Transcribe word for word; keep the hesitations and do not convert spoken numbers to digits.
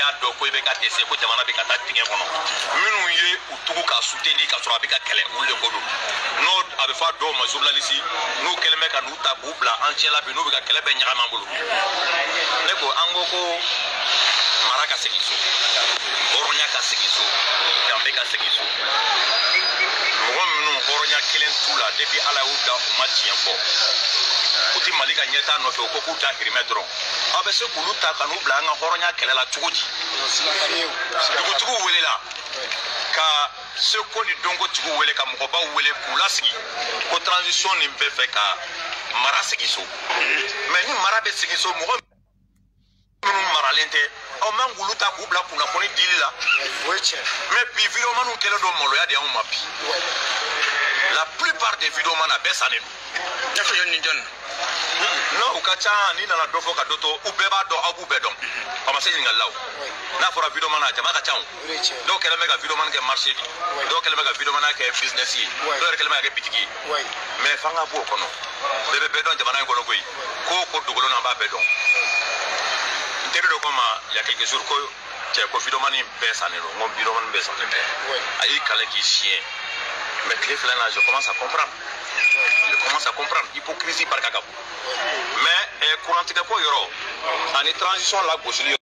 y'a dɔn ko i bɛ ka dɛsɛ ko jamana bɛ ka taa dingɛ kɔnɔ minnu ye u tugu ka soutenir ka sɔrɔ a bɛ ka kɛlɛ olu de ko don n'o a bɛ fɔ a dɔw ma journaliste n'u kɛlen bɛ ka n'u ta k'u bila an cɛla bi n'u bɛ ka kɛlɛ bɛɛ ɲagami an bolo ne ko an ko ko mara ka segin so hɔrɔnya ka segin so danbe ka segin so mɔgɔ minnu hɔrɔnya kelen t'u la depuis ala y'u da u ma tiɲɛ fɔ u ti mali ka ɲɛta nɔfɛ u ko k'u ta hirimɛ dɔrɔn aw bɛ se k'olu ta ka n'u bila an ka hɔrɔnya kɛlɛ la cogo di dugutigiw welela ka seko ni dɔnkotigiw wele ka mɔgɔbaw wele k'u lasigi ko transition nin bɛ fɛ ka mara segin so mɛ ni mara bɛ segin so mɔgɔ minnu maralen tɛ aw man k'olu ta k'u bila kunnafoni dili la mɛ bi videomaniw kɛlen don maloya de y'anw ma bi la plupart des videomans a bɛɛ sannen don non u ka ca n'i nana dɔ fɔ ka dɔ to u bɛɛ b'a dɔn aw b'u bɛɛ dɔn a ma se ɲininkali la o n'a fɔra videoman na jama ka ca o dɔw kɛlen bɛ ka videoman kɛ marché de dɔw kɛlen bɛ ka videoman kɛ business ye dɔw yɛrɛ kɛlen bɛ ka kɛ bitigi ye mais f'an ka bɔ o kɔnɔ bɛɛ bɛ bɛɛ dɔn jamana in kɔnɔ koyi ko ko dugukolo an b'a bɛɛ dɔn n teri dɔ ko ma il y a quelques jours ko cɛ ko videoman bɛɛ sannen don n ko videoman bɛɛ sannen tɛ a y'i kale k'i siɲɛ mais tile fila in na je commence à comprendre je commence à comprendre hypocrisie barika ka bon mais kurantigɛ ko yɔrɔ ani transition la gosili